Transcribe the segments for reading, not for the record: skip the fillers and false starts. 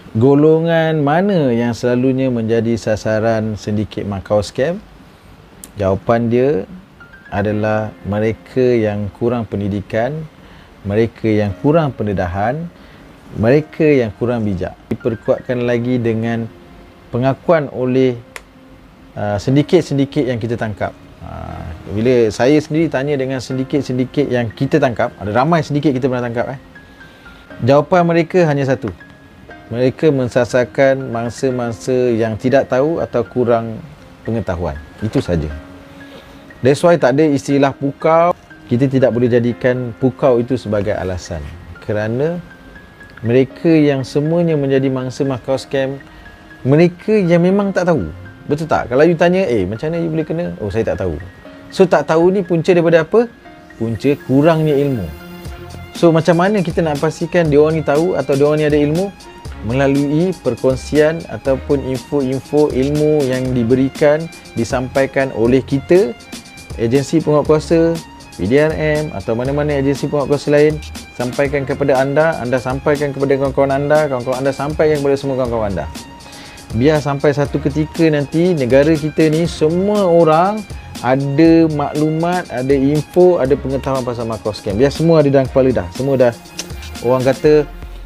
Golongan mana yang selalunya menjadi sasaran sindiket Macau scam? Jawapan dia adalah mereka yang kurang pendidikan, mereka yang kurang pendedahan, mereka yang kurang bijak. Diperkuatkan lagi dengan pengakuan oleh sindiket-sindiket yang kita tangkap. Bila saya sendiri tanya dengan sindiket-sindiket yang kita tangkap, ada ramai sindiket kita pernah tangkap, jawapan mereka hanya satu. Mereka mensasarkan mangsa-mangsa yang tidak tahu atau kurang pengetahuan. Itu saja. That's why tak ada istilah pukau. Kita tidak boleh jadikan pukau itu sebagai alasan. Kerana mereka yang semuanya menjadi mangsa Macau scam, mereka yang memang tak tahu. Betul tak? Kalau you tanya, macam mana you boleh kena? Oh, saya tak tahu. So, tak tahu ni punca daripada apa? Punca kurangnya ilmu. So, macam mana kita nak pastikan diorang ni tahu atau diorang ni ada ilmu? Melalui perkongsian ataupun info-info ilmu yang diberikan, disampaikan oleh kita, agensi penguatkuasa, PDRM atau mana-mana agensi penguatkuasa lain, sampaikan kepada anda, anda sampaikan kepada kawan-kawan anda sampaikan kepada semua kawan-kawan anda. Biar sampai satu ketika nanti negara kita ni semua orang ada maklumat, ada info, ada pengetahuan pasal Macau scam. Biar semua ada dalam kepala dah. Semua dah, orang kata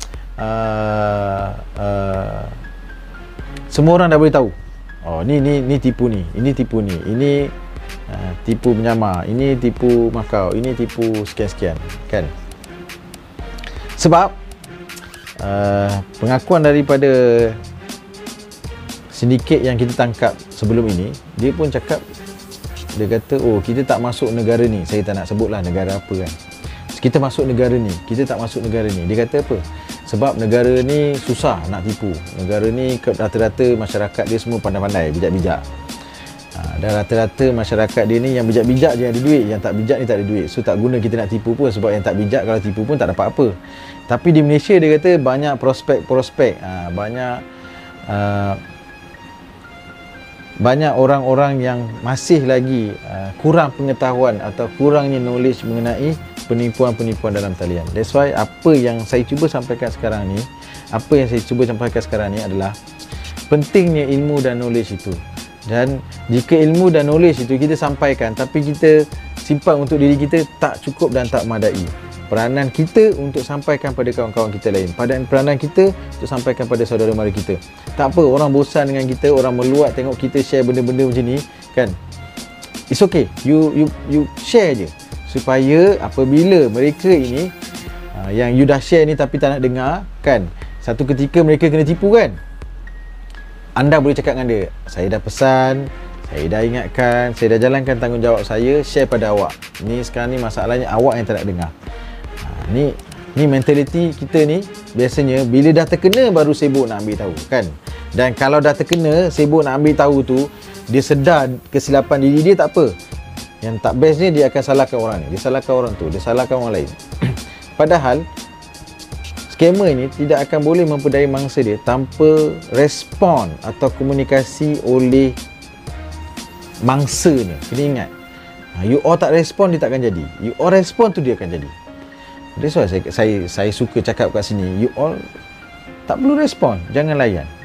semua orang dah boleh tahu. Oh, ni tipu ni, ini tipu ni, ini tipu menyamar, ini tipu Macau, ini tipu sekian-sekian, kan? Sebab pengakuan daripada sindiket yang kita tangkap sebelum ini, dia pun cakap, dia kata, oh, kita tak masuk negara ni. Saya tak nak sebutlah negara apa kan. Kita masuk negara ni, kita tak masuk negara ni. Dia kata apa? Sebab negara ni susah nak tipu. Negara ni rata-rata masyarakat dia semua pandai-pandai, bijak-bijak. Dan rata-rata masyarakat dia ni yang bijak-bijak je ada duit, yang tak bijak ni tak ada duit. So tak guna kita nak tipu pun, sebab yang tak bijak kalau tipu pun tak dapat apa. Tapi di Malaysia dia kata banyak prospek-prospek, banyak orang-orang yang masih lagi kurang pengetahuan atau kurangnya knowledge mengenai penipuan-penipuan dalam talian. That's why apa yang saya cuba sampaikan sekarang ni, adalah pentingnya ilmu dan knowledge itu. Dan jika ilmu dan knowledge itu kita sampaikan tapi kita simpan untuk diri kita, tak cukup dan tak memadai. Peranan kita untuk sampaikan pada kawan-kawan kita lain, peranan kita untuk sampaikan pada saudara mara kita. Tak apa, orang bosan dengan kita, orang meluat tengok kita share benda-benda macam ni, kan? It's okay, you share je, supaya apabila mereka ini yang you dah share ni tapi tak nak dengar, kan, satu ketika mereka kena tipu, kan, anda boleh cakap dengan dia, saya dah pesan, saya dah ingatkan, saya dah jalankan tanggungjawab saya, share pada awak. Ni sekarang ni masalahnya awak yang tak nak dengar. Ni mentaliti kita ni biasanya bila dah terkena baru sibuk nak ambil tahu, kan. Dan kalau dah terkena sibuk nak ambil tahu tu, dia sedar kesilapan diri dia, tak apa. Yang tak bestnya dia akan salahkan orang ni, dia salahkan orang tu, dia salahkan orang lain. Padahal scammer ini tidak akan boleh memperdaya mangsa dia tanpa respon atau komunikasi oleh mangsanya. Kena ingat, you all tak respon, dia tak akan jadi. You all respon tu dia akan jadi. That's why saya suka cakap kat sini, you all tak perlu respon, jangan layan.